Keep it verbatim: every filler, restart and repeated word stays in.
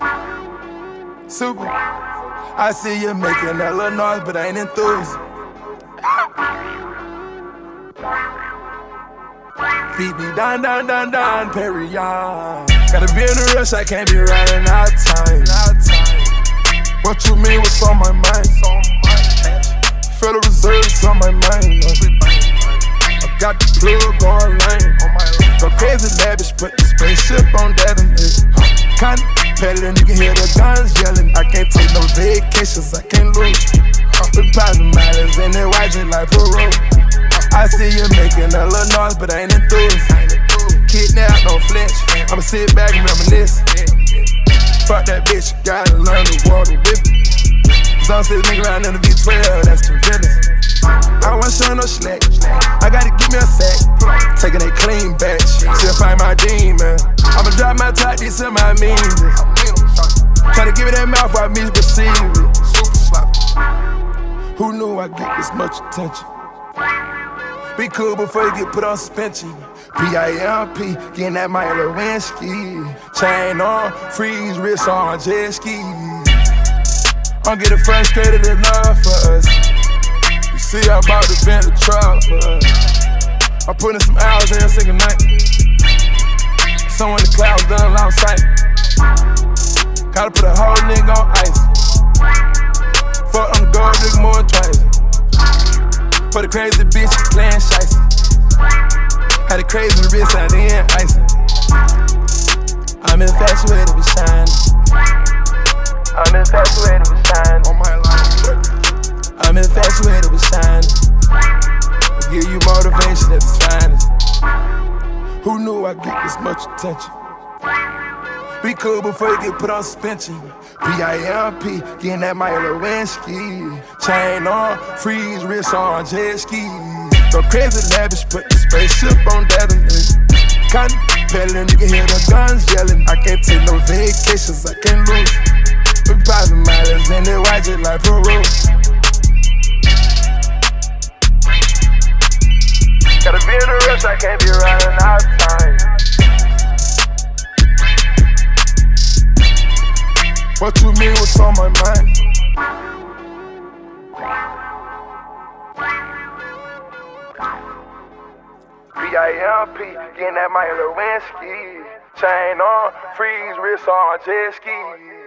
Super. I see you making that little noise, but I ain't enthused. Feed me down, down, down, down, Perrier. Gotta be in a rush, I can't be running out of time. What you mean, what's on my mind? Federal Reserve's on my mind. I got the plug going lame. Go crazy lavish, put the spaceship on that and it. Contemplating, you can hear the guns yelling. I can't take no vacations, I can't lose. Been popping miles in it, watching like parole. I see you making a little noise, but I ain't enthused. Kidnap, no flinch. I'ma sit back and reminisce. Fuck that bitch, gotta learn to water whip it. Cause I'm sitting nigga around in the V twelve, that's too villains. I wasn't showing no slack. I gotta give me a sack. Taking a clean batch. She'll find my demon. I'ma drop my top, these in my means. Tryna give it that mouth while me receive it. Super sloppy. Who knew I'd get this much attention? Be cool before you get put on suspension. P I M P, getting that Mike Lewinsky. Chain on, freeze, wrist on, jet ski. I'm getting frustrated enough for us. You see, I'm about to vent the truck for us. I'm putting some hours in every single night. Someone in the clouds done long sight. Gotta put a whole nigga on ice. Fuck on the gold nigga more than twice. For the crazy bitch playing shiesty. Had a crazy wrist and then icing. I'm infatuated with shining. I'm infatuated with shining. On my life. I'm infatuated with shining. I'll give you motivation at its finest. Who knew I'd get this much attention? Be cool before you get put on suspension. P I M P, getting that Mike Lewinsky. Chain on, freeze, wrist on, jet ski. Go crazy lavish, put the spaceship on that and it. Contemplating, you can hear the guns yelling. I can't take no vacations, I can't lose. We popping miles in it, watch it like parole. Gotta be in a rush, I can't be running out of time. What you mean, what's on my mind? P I M P, getting that Mike Lewinsky. Chain on, freeze, wrist on, jet ski.